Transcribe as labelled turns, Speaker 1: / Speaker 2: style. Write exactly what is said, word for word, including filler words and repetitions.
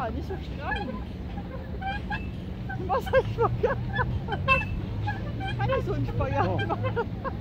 Speaker 1: nicht so streng. Was soll ich machen? Kann ich so ein Spagat machen?